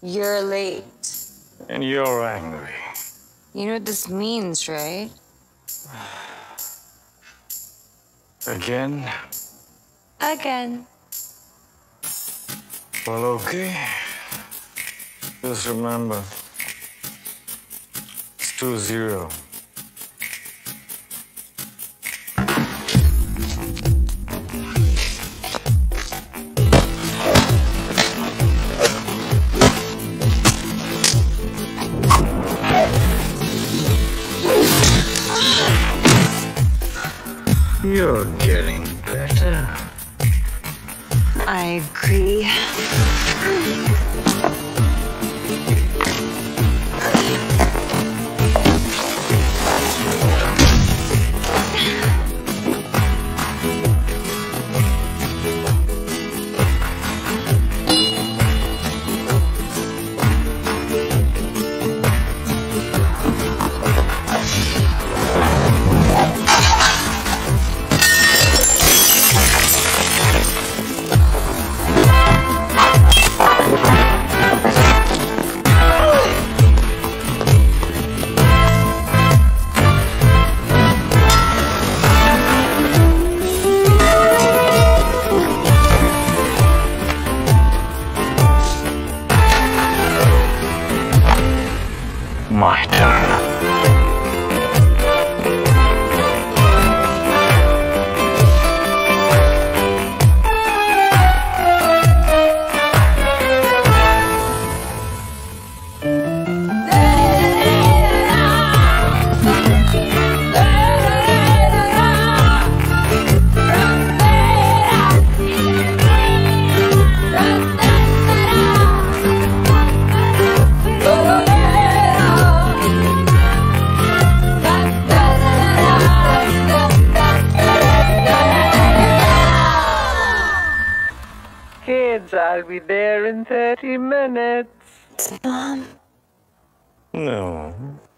You're late. And you're angry. You know what this means, right? Again? Again. Well, okay. Just remember, it's 2-0. You're getting better. I agree. My turn. Kids, I'll be there in 30 minutes. Mom. No.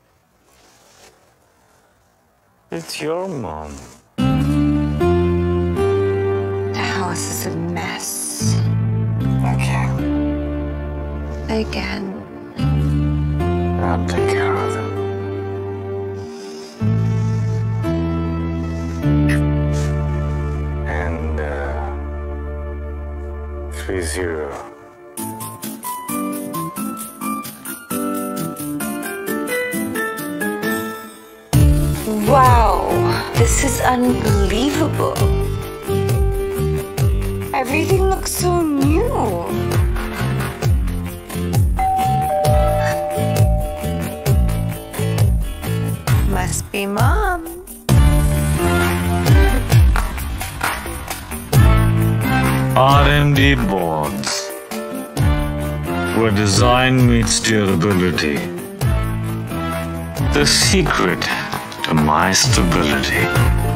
It's your mom. The house is a mess. Again. Again. I'll take care of them. And, 3-0. Wow, this is unbelievable. Everything looks so new. Must be Mom. RMD boards, where design meets durability. The secret to my stability.